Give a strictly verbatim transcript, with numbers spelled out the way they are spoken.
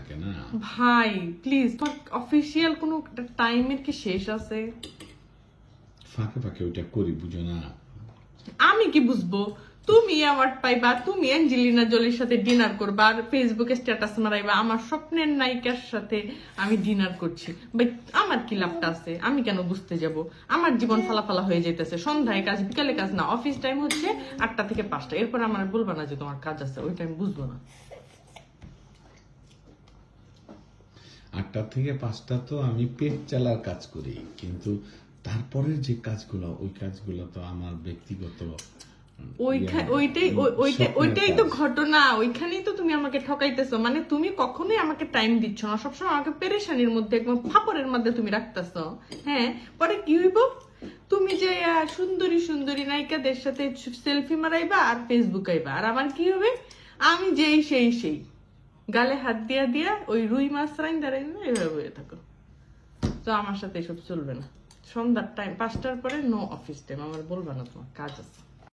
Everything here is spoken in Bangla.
থাকে না ভাই প্লিজ তোমার অফিসিয়াল কোনো টাইমের কি শেষ আছে ফাঁকে ফাঁকে ওইটা করি বুঝো না আমি কি বুঝবো তুমি অ্যাওয়ার্ড পাইবা তুমি অ্যাঞ্জেলিনা জলির সাথে ডিনার করবা আর ফেসবুকে স্ট্যাটাস মারাইবা আমার স্বপ্নের নায়িকার সাথে আমি ডিনার করছি ভাই আমার কি লাভটা আছে আমি কেন বুঝতে যাব আমার জীবন ফালাফালা হয়ে যেতেছে সন্ধ্যায় কাজ বিকালে কাজ না অফিস টাইম হচ্ছে আটটা থেকে পাঁচটা এরপর আমার বলবা না যে তোমার কাজ আছে ওই টাইম বুঝবো না আটটা থেকে পাঁচটা তো আমি পেট চালার কাজ করি কিন্তু তারপরে যে কাজগুলো ওই কাজগুলো তো আমার ব্যক্তিগত ওইটাই ওইটাই তো ঘটনা ওইখানেই তো তুমি আমাকে ঠকাইতেছো মানে তুমি কখনোই আমাকে টাইম দিচ্ছ না সবসময় আমাকে পেরেশানির মধ্যে একদম ফাপড়ের মধ্যে তুমি রাখতেছো হ্যাঁ পরে কি হইব তুমি যে সুন্দরী সুন্দরী নায়িকাদের সাথে সেলফি মারাইবা আর ফেসবুক আইবা আর আমার কি হবে আমি যেই সেই সেই গালে হাত দিয়া দিয়া ওই রুই মাছ রাইন দাঁড়াই এইভাবে হয়ে থাকো তো আমার সাথে এসব চলবে না সন্ধ্যার টাইম পাঁচটার পরে নো অফিস টাইম আমার বলবা না তোমার কাজ আছে